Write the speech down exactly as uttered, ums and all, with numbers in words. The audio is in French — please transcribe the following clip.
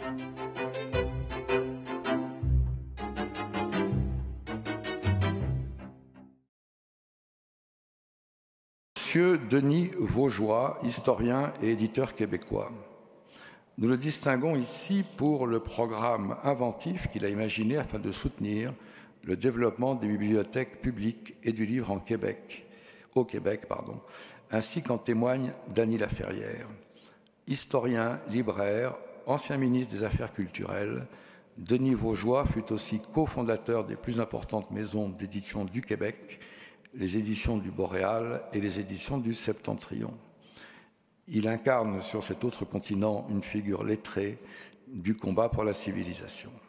Monsieur Denis Vaugeois, historien et éditeur québécois. Nous le distinguons ici pour le programme inventif qu'il a imaginé afin de soutenir le développement des bibliothèques publiques et du livre en Québec, au Québec, pardon, ainsi qu'en témoigne Dany Laferrière. Historien, libraire, ancien ministre des Affaires culturelles, Denis Vaugeois fut aussi cofondateur des plus importantes maisons d'édition du Québec, les éditions du Boréal et les éditions du Septentrion. Il incarne sur cet autre continent une figure lettrée du combat pour la civilisation.